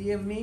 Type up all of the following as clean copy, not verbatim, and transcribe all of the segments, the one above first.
जी अम्मी।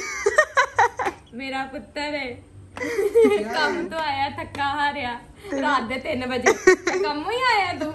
मेरा पुत्र है कम तो आया थका हारिया रात दे 3 बजे कम ही आया तू।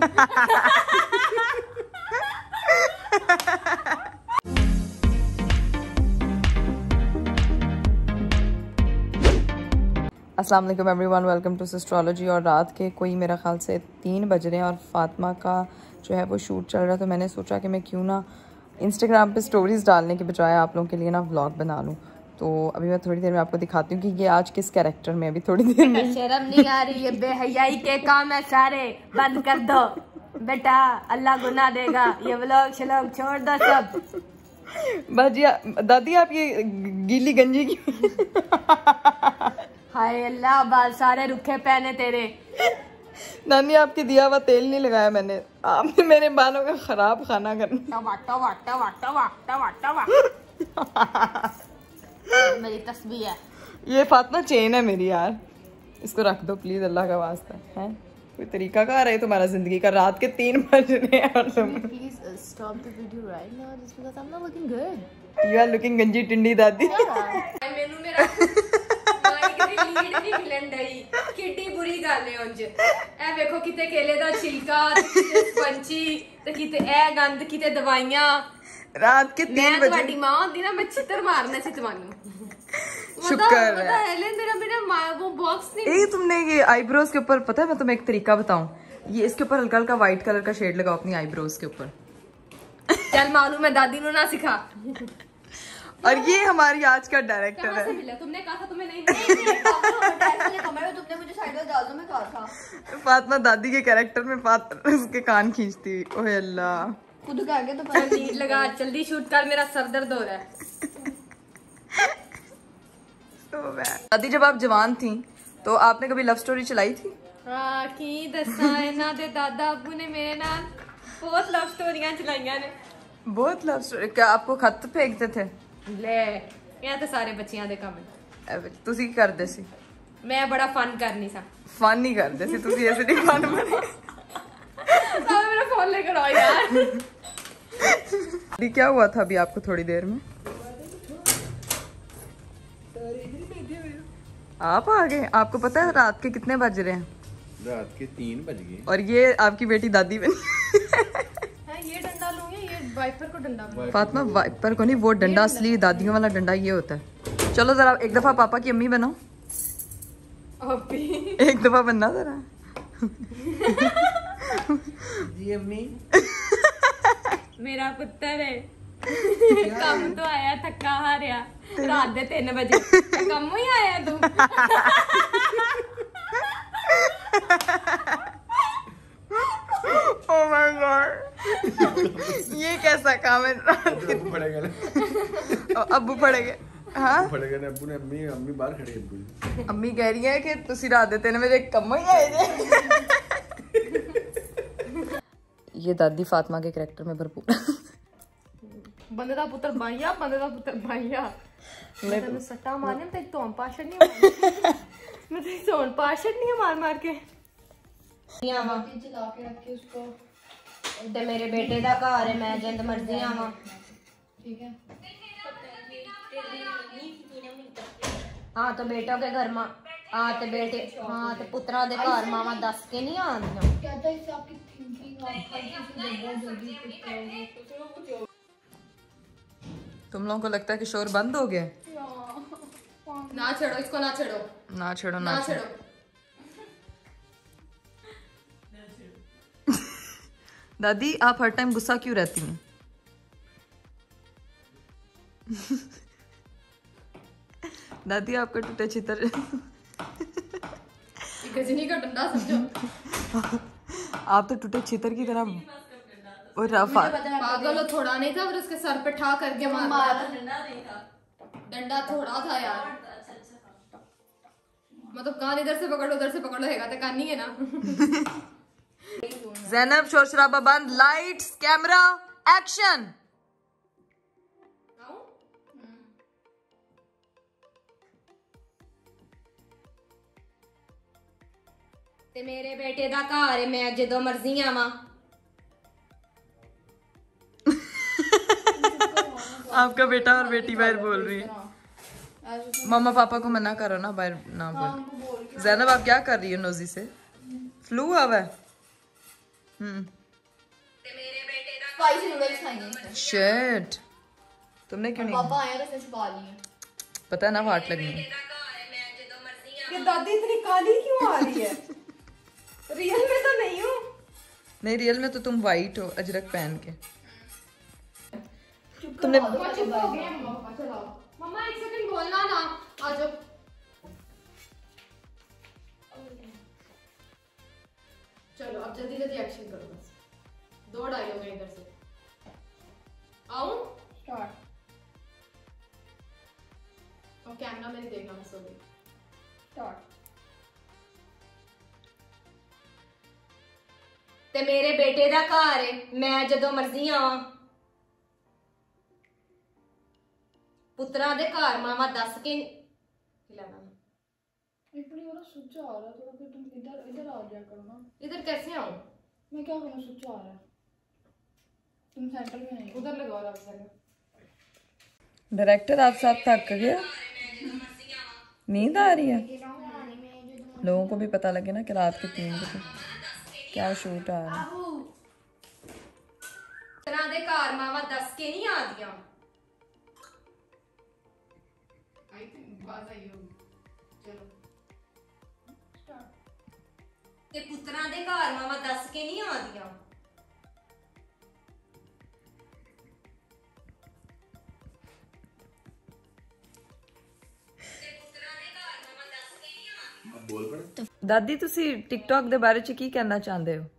अस्सलाम वालेकुम एवरीवन, वेलकम टू एस्ट्रोलॉजी। और रात के कोई मेरा ख्याल से 3 बज रहे हैं और फातिमा का जो है वो शूट चल रहा है, तो मैंने सोचा कि मैं क्यों ना इंस्टाग्राम पे स्टोरीज डालने के बजाय आप लोगों के लिए ना व्लॉग बना लूँ। तो अभी मैं थोड़ी देर में आपको दिखाती हूँ कि ये आज किस कैरेक्टर में, अभी थोड़ी देर में। शर्म नहीं आ रही है, बेहयाई के काम है सारे, बंद कर दो बेटा, अल्लाह गुनाह देगा। ये व्लॉग शलॉग छोड़ दो सब। बाजी दादी आप ये गीली गंजी की हाय अल्लाह, बाल सारे रुखे पहने तेरे। नानी आपके दिया हुआ तेल नहीं लगाया मैंने, आपने मेरे बालों का खराब खाना करना। मेरी तस्वीर है ये फातिमा चेन है मेरी यार, इसको रख दो प्लीज अल्लाह का वास्ता है। कोई तरीका कहाँ रहे तुम्हारा जिंदगी का? रात के 3 बज रहे हैं और तुम please stop the video right now just because I am not looking good. You are looking गंजी टिंडी दादी। ਮੈਨੂੰ ਮੇਰਾ ਮਾਈਕ ਦੀ ਲੀਡ ਨਹੀਂ ਮਿਲਣ ਡਈ, ਕਿੱਡੀ ਬੁਰੀ ਗੱਲ ਹੈ ਉਂਝ। ਇਹ ਵੇਖੋ ਕਿਤੇ ਕੇਲੇ ਦਾ ਛਿਲਕਾ, ਕਿਤੇ ਸਪੰਚੀ ਤੇ ਕਿਤੇ ਇਹ ਗੰਦ, ਕਿਤੇ ਦਵਾਈਆਂ। रात के 3 बजे ਤੁਹਾਡੀ ਮਾਂ ਹੁੰਦੀ ਨਾ, ਮੈਂ ਛਿੱਤਰ ਮਾਰਨਾ ਸੀ ਤੁਹਾਨੂੰ। शुक्र है। मेरा वो बॉक्स नहीं। ए तुमने ये आईब्रोज के ऊपर, पता है मैं तुम्हें एक तरीका बताऊं, ये इसके ऊपर हल्का हल्का व्हाइट कलर का शेड लगाओ अपनी आईब्रोज के ऊपर। चल मालूम है, दादी ने ना सिखा। और ये हमारी आज का डायरेक्टर है। मिला? तुमने कहा था तुम्हें नहीं तुमने मुझे साइड में डाल दो, मैं कहा था। फातिमा दादी के कैरेक्टर में उसके कान खींचती। ओहे अल्लाह, खुद कह के तो नीट लगा, जल्दी शूट कर, मेरा सर दर्द हो रहा है। दादी जब आप जवान थी तो आपने कभी लव स्टोरी चलाई थी? हाँ की दसा, इन्हां दे दादा अब्बू ने मेरे नाल बहुत लव स्टोरियां चलाइयां ने। बहुत लव स्टोरी। क्या आपको खत फेंकते थे? ले ये तो सारे बच्चियां दे काम है। तुसी की करदे सी? मैं बड़ा फन करनी सा। फन नहीं करदे सी तुसी, ऐसे नहीं फन बने। मेरा फोन लेकर आओ यार। दी क्या हुआ था अभी आपको थोड़ी देर में? आप आ गए। आपको पता है रात के कितने बज रहे हैं? रात के 3 बज गए। और ये आपकी बेटी दादी बनी। ये डंडा लूं या ये वाइपर को डंडा लूं? फातिमा वाइपर को नहीं, वो डंडा असली दादियों वाला डंडा ये होता है। चलो जरा एक दफा पापा की अम्मी बनो। एक दफा बनना जरा। जी अम्मी। मेरा पुत्र है कम तो आया थका हारिया रात दे 3 बजे कम ही आया तू। ओह माय गॉड, ये कैसा काम है? अब्बू पड़ गए। अब्बू पड़ गए। हाँ पड़ गए ने अब्बू ने। अम्मी बाहर खड़ी है। अब्बू अम्मी कह रही है कि तुसी रात दे 3 बजे कम ही आए जे। ये दादी फातिमा के कैरेक्टर में भरपूर। बंदे दा पुत्र भाईया, बंदे दा पुत्र भाईया। मैं तेन सट्टा मारने ते तोन पाशड़ नहीं मैं ते तोन पाशड़ नहीं मार मार के आवा चला के रखे उसको। ते मेरे बेटे दा घर है, मैं जिंद मर्जी आवा। ठीक है। हाँ तो बेटों के घर मां, हाँ तो बेटे, हाँ तो पुत्रा दे घर मावा दस के नहीं आंदियां। क्या था इससे आपकी थिंकिंग? आप बहुत जल्दी कुछ करोगे। तुम लोगों को लगता है कि शोर बंद हो गया? ना छेड़ो इसको, ना छेड़ो, ना छेड़ो, ना छेड़ो। दादी आप हर टाइम गुस्सा क्यों रहती हैं? दादी आपका टूटे छितर। गजनी का डंडा समझो। आप तो टूटे छितर की तरह। और पागल हो, थोड़ा नहीं था और उसके सर पे ठा करके मारा। डंडा थोड़ा था यार, मतलब कान इधर से पकड़ो उधर से पकड़ो हैगा तो कान नहीं है ना। ज़ैनब शोर शराबा बंद, लाइट्स कैमरा एक्शन। ते मेरे बेटे दा घर है, मैं जदों मर्जी आवां। आपका बेटा और बेटी बाहर बोल रही है। मम्मा पापा को मना करो ना बाहर ना बोल। ज़ैनब आप क्या कर रही हो नोजी से? फ्लू हुआ है? स्पाइसी नूडल्स खाएंगे। शिट, तुमने क्यों नहीं? पापा आए तो फिर छुपा लिए। पता है ना वाट लगनी है। ये दादी इतनी काली क्यों आ रही है? रियल में तो नहीं हूँ। नहीं रियल में तो तुम वाइट हो अजरक पहन के। तुमने मम्मा एक सेकंड बोलना ना, आ जाओ। चलो अब जल्दी जल्दी एक्शन करो, बस 2 डायलॉग है इधर से। आऊं? स्टार्ट। और कैमरा में नहीं देखना, मैं सो गई। स्टार्ट। ते मेरे बेटे दा घर है, मैं जदों मर्जी आवां। पुत्रा दे घर मावा दस के खिलाना। एक मिनट मेरा स्विच आ रहा है थोड़ा, फिर तुम इधर इधर आ जाया करो ना। इधर कैसे आऊं? मैं क्या करूं, स्विच आ रहा है। तुम सेंटर में नहीं हो। उधर लगाओ रब से। डायरेक्टर आप साहब थक गया, नींद आ रही है। लोगों को भी पता लगे ना कि रात के 3 बजे क्या शूट आ रहा है। पुत्रा दे घर मावा दस के नहीं आदियां। आई थिंक बात आई होगी। चलो ते पुत्रा दे घर मावा दस के नहीं आदियां। बोल पड़े। दादी तुसी टिकटॉक दे बारे च की कहना चाहते हो?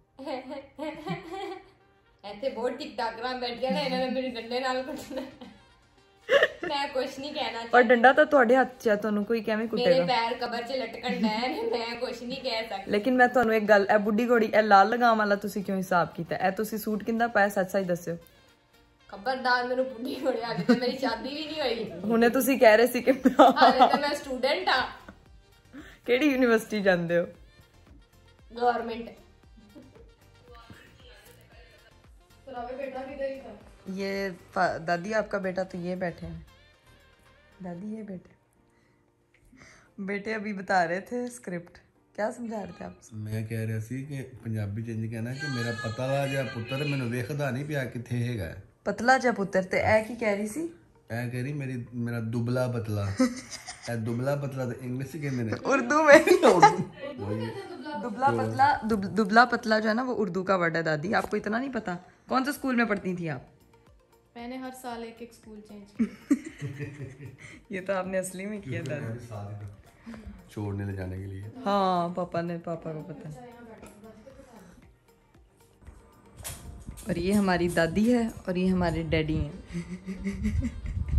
ऐसे बहुत टिकटॉकरां बैठियां ने, इन्होंने मेरे डंडे नाल कुटना। मैं कुछ नहीं कहना पर चाहती। डंडा तो ਤੁਹਾਡੇ ਹੱਥ 'ਚ ਹੈ, ਤੁਹਾਨੂੰ ਕੋਈ ਕਿਵੇਂ मेरे ਕੁੱਟੇਗਾ? पैर कबर च लटकन डे ने, मैं कुछ नहीं कह सकती। ਲੇਕਿਨ ਮੈਂ ਤੁਹਾਨੂੰ ਇੱਕ ਗੱਲ, ਇਹ ਬੁੱਢੀ ਘੋੜੀ ਇਹ ਲਾਲ ਲਗਾਮ ਵਾਲਾ ਤੁਸੀਂ ਕਿਉਂ ਹਿਸਾਬ ਕੀਤਾ? ਇਹ ਤੁਸੀਂ ਸੂਟ ਕਿੰਦਾ ਪਾਇਆ, ਸੱਚ ਸੱਚ ਦੱਸਿਓ। खबरदार मेनू बुढ़ी हो रही, हाले तो मेरी शादी भी नहीं हुई। ਹੁਣੇ ਤੁਸੀਂ ਕਹਿ ਰਹੇ ਸੀ ਕਿ हाले तो मैं स्टूडेंट हाँ, ਕਿਹੜੀ ਯੂਨੀਵਰਸਿਟੀ ਜਾਂਦੇ ਹੋ? गवर्नमेंट। बेटा भी इधर ही था। ये दादी आपका बेटा तो ये बैठे हैं। दादी ये बेटे अभी बता रहे थे स्क्रिप्ट, क्या समझा रहे थे आप? मैं कह रहा सी कि पंजाबी च इंज कहना कि मेरा पतला जिहा पुत्तर मैनू वेखदा नहीं पिया किथे हैगा। पतला जा पुत्र ते ऐ की कह रही सी? ऐ कह रही मेरा दुबला पतला। ऐ दुबला पतला तो इंग्लिश च कहंदे ने। उर्दू में दुबला पतला जो है ना वो उर्दू का वर्ड है। दादी आपको इतना नहीं पता? कौन से स्कूल में पढ़ती थी आप? मैंने हर साल एक स्कूल चेंज किया। ये तो आपने असली में किया दादी, छोड़ने ले जाने के लिए। हाँ पापा को पता है। और ये हमारी दादी है और ये हमारे डैडी हैं।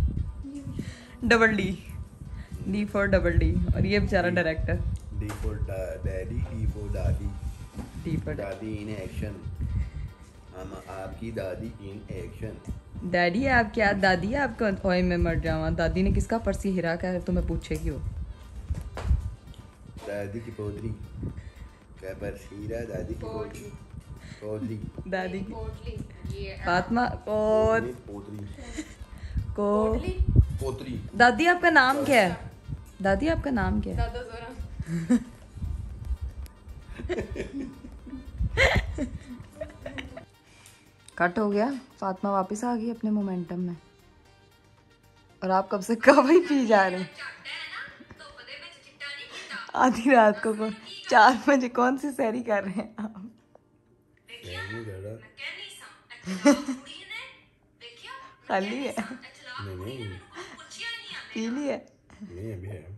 Double D for double D. और ये बेचारा director. D for daddy, D for दादी। डी फॉर दादी इन एक्शन। हम आपकी दादी इन एक्शन। डैडी है आप क्या? दादी है आपका? ओए मैं मर जावा। दादी ने किसका पर्सी हिरा कर तुम्हें पूछेगी वो? दादी की पोतरी क्या पर्सी हिरा? दादी की पोतरी दादी की पोटली ये फातिमा पोतरी। दादी आपका नाम क्या है? दादी आपका नाम क्या है? दादा जोरा। कट हो गया। फातिमा वापस आ गई अपने मोमेंटम में। और आप कब से कभी पी जा रहे हैं? आधी रात को 4 बजे कौन सी सैरी कर रहे हैं आप? खाली है? नहीं पी ली है? नहीं अभी है।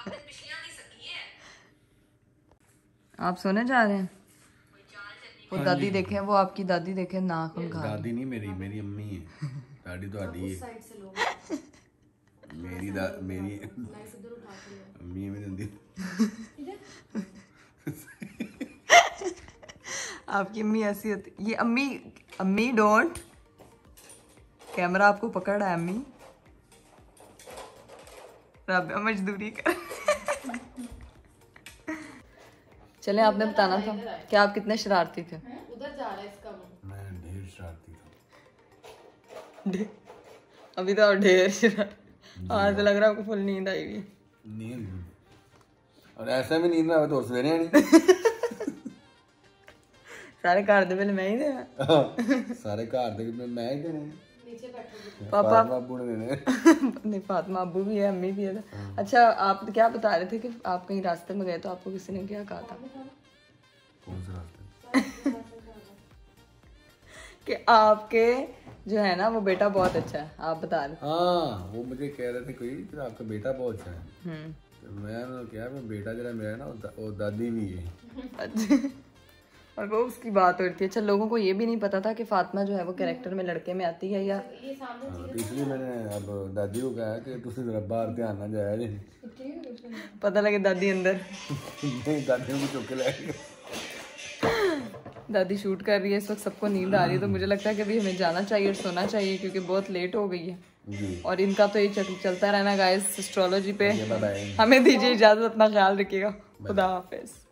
आप सोने जा रहे हैं? वो दादी देखे, वो आपकी दादी देखे नाखून खा रही। दादी नहीं मेरी अम्मी है। दादी तो आड़ी है। मेरी अम्मी है मेरी। आपकी अम्मी ऐसी होती? ये अम्मी डोंट। कैमरा आपको पकड़ रहा है अम्मी। राबिया मजदूरी कर। चले आपने बताना था कि आप कितने शरारती थे। उधर जा रहा है इसका मुंह। मैं ढेर शरारती था। अभी तो ढेर आज तो लग रहा है आपको फुल नींद आई हुई। नींद और ऐसा भी नींद ना आवे तो सवेरे नहीं सारे घर दे वेले मैं ही देना सारे घर दे मैं ही देने पापा बाबू ने देने नहीं फातिमा अब्बू भी है अम्मी भी है। अच्छा आप क्या बता रहे थे कि आप कहीं रास्ते में गए तो आपको किसी ने क्या कहा था? कौन सा रास्ते कि आपके जो है ना वो बेटा बहुत अच्छा है, आप बता रहे। हाँ वो मुझे कह रहे थे कोई कि आपका बेटा बहुत अच्छा है। तो मैं क्या बेटा जरा मेरा ना वो दादी भी है। अच्छा और वो उसकी बात हो रही थी। अच्छा लोगों को ये भी नहीं पता था कि फातिमा जो है वो कैरेक्टर में लड़के में आती है या तो इसलिए मैंने अब दादी को कहा कि तुसी जरा बाहर ध्यान ना जाया जी पता लगे दादी अंदर नहीं दादी को चुक के लाएंगे। दादी शूट कर रही है इस वक्त, सबको नींद आ रही है तो मुझे लगता है कि अभी हमें जाना चाहिए और सोना चाहिए क्योंकि बहुत लेट हो गई है जी और इनका तो ये चलता रहना गाइस एस्ट्रोलॉजी पे। Bye bye. हमें दीजिए इजाजत, अपना ख्याल रखिएगा, खुदा हाफिज।